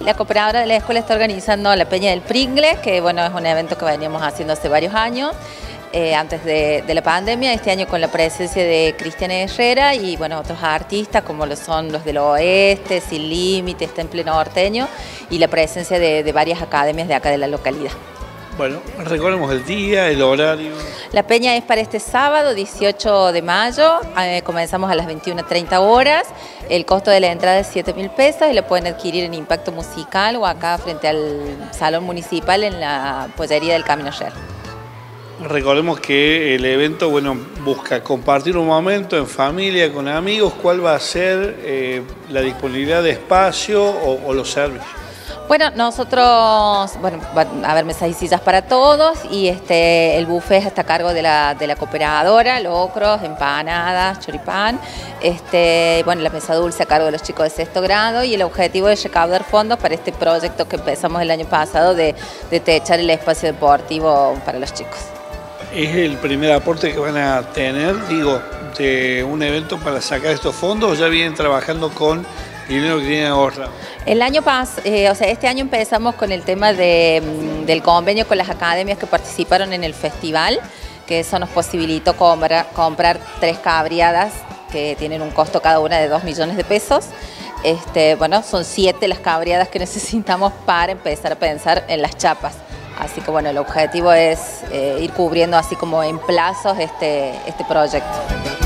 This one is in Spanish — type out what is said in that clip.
la cooperadora de la escuela está organizando la Peña del Pringles, que bueno, es un evento que veníamos haciendo hace varios años, antes de la pandemia, este año con la presencia de Cristiana Herrera y bueno, otros artistas como lo son los del Oeste, Sin Límites, está en pleno norteño, y la presencia de varias academias de acá de la localidad. Bueno, recordemos el día, el horario. La peña es para este sábado, 18 de mayo, comenzamos a las 21:30 horas, el costo de la entrada es 7.000 pesos y lo pueden adquirir en Impacto Musical o acá frente al Salón Municipal en la pollería del Camino Real. Recordemos que el evento, bueno, busca compartir un momento en familia, con amigos. ¿Cuál va a ser la disponibilidad de espacio o los servicios? Bueno, nosotros, bueno, a haber mesas y sillas para todos y el buffet está a cargo de la cooperadora, locros, empanadas, choripán, bueno, la mesa dulce a cargo de los chicos de sexto grado y el objetivo es recaudar fondos para este proyecto que empezamos el año pasado de techar el espacio deportivo para los chicos. ¿Es el primer aporte que van a tener, digo, de un evento para sacar estos fondos o ya vienen trabajando con dinero que tienen ahorrado? El año pasado, este año empezamos con el tema del convenio con las academias que participaron en el festival, que eso nos posibilitó comprar 3 cabriadas que tienen un costo cada una de 2 millones de pesos. Bueno, son 7 las cabriadas que necesitamos para empezar a pensar en las chapas. Así que bueno, el objetivo es ir cubriendo así como en plazos este proyecto.